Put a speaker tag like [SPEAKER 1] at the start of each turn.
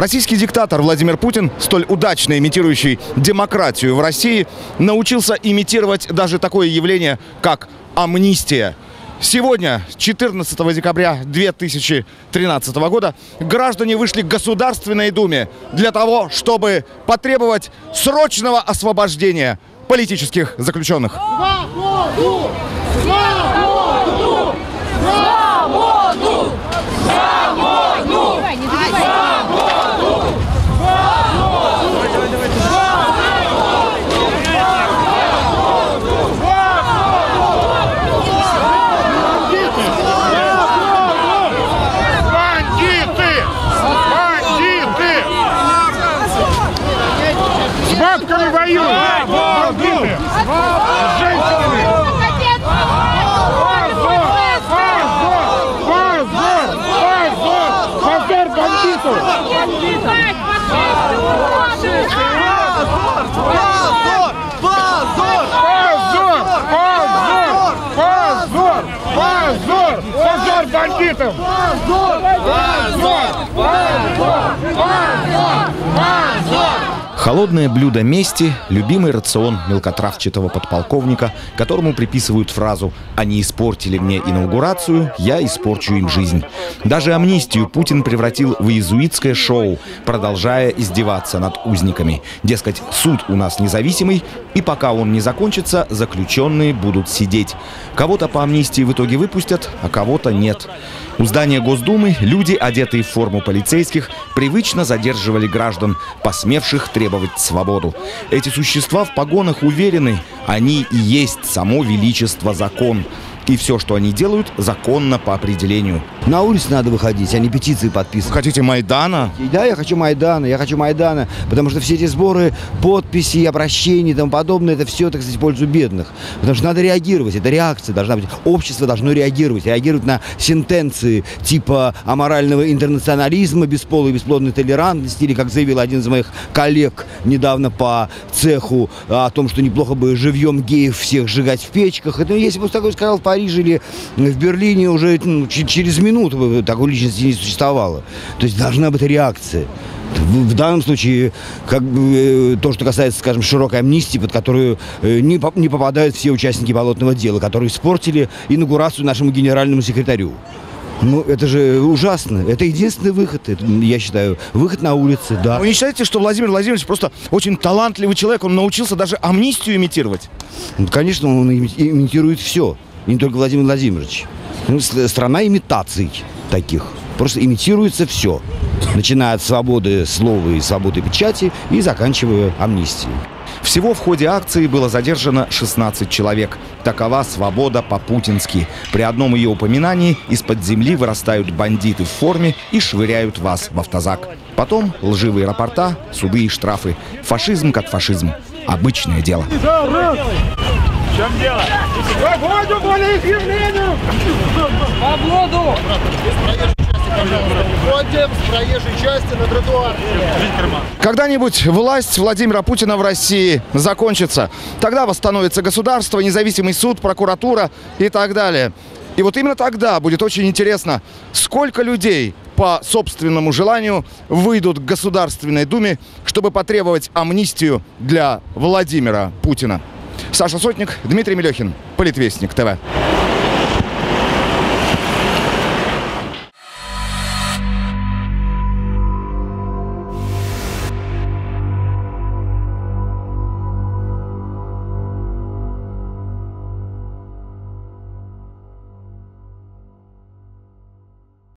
[SPEAKER 1] Российский диктатор Владимир Путин, столь удачно имитирующий демократию в России, научился имитировать даже такое явление, как амнистия. Сегодня, 14 декабря 2013 года, граждане вышли к Государственной Думе для того, чтобы потребовать срочного освобождения политических заключенных.
[SPEAKER 2] Свободу! Свободу! Свободу! Свободу!
[SPEAKER 3] С бабками воюют! Бандиты! С женщинами! Позор бандиту! Позор бандитам!
[SPEAKER 1] Холодное блюдо мести – любимый рацион мелкотравчатого подполковника, которому приписывают фразу «Они испортили мне инаугурацию, я испорчу им жизнь». Даже амнистию Путин превратил в иезуитское шоу, продолжая издеваться над узниками. Дескать, суд у нас независимый, и пока он не закончится, заключенные будут сидеть. Кого-то по амнистии в итоге выпустят, а кого-то нет. У здания Госдумы люди, одетые в форму полицейских, привычно задерживали граждан, посмевших требовать свободу. Эти существа в погонах уверены, они и есть само величество закон. И все, что они делают, законно по определению.
[SPEAKER 4] На улицу надо выходить, а не петиции подписывать.
[SPEAKER 1] Хотите Майдана?
[SPEAKER 4] Да, я хочу Майдана, потому что все эти сборы, подписи, обращения и тому подобное, это все, так сказать, в пользу бедных. Потому что надо реагировать, это реакция должна быть. Общество должно реагировать на сентенции типа аморального интернационализма, бесполой и бесплодной толерантности, или, как заявил один из моих коллег недавно по цеху, о том, что неплохо бы живьем геев всех сжигать в печках. Это, если бы такой сказал в Париже или в Берлине, уже через минуту такой личности не существовало. То есть должна быть реакция. В данном случае, то, что касается, скажем, широкой амнистии, под которую не попадают все участники болотного дела, которые испортили инаугурацию нашему генеральному секретарю. Ну, это же ужасно. Это единственный выход, я считаю. Выход на улице, да.
[SPEAKER 1] Вы не считаете, что Владимир Владимирович просто очень талантливый человек? Он научился даже амнистию имитировать?
[SPEAKER 4] Конечно, он имитирует все. Не только Владимир Владимирович. Страна имитаций таких. Просто имитируется все. Начиная от свободы слова и свободы печати и заканчивая амнистией.
[SPEAKER 1] Всего в ходе акции было задержано 16 человек. Такова свобода по-путински. При одном ее упоминании из-под земли вырастают бандиты в форме и швыряют вас в автозак. Потом лживые рапорта, суды и штрафы. Фашизм как фашизм. Обычное дело.
[SPEAKER 3] В чем дело? Свободу волеизъявлению!
[SPEAKER 2] Свободу! Входим с проезжей части на тротуар.
[SPEAKER 1] Когда-нибудь власть Владимира Путина в России закончится. Тогда восстановится государство, независимый суд, прокуратура и так далее. И вот именно тогда будет очень интересно, сколько людей по собственному желанию выйдут к Государственной Думе, чтобы потребовать амнистию для Владимира Путина. Саша Сотник, Дмитрий Мелехин, Политвестник ТВ.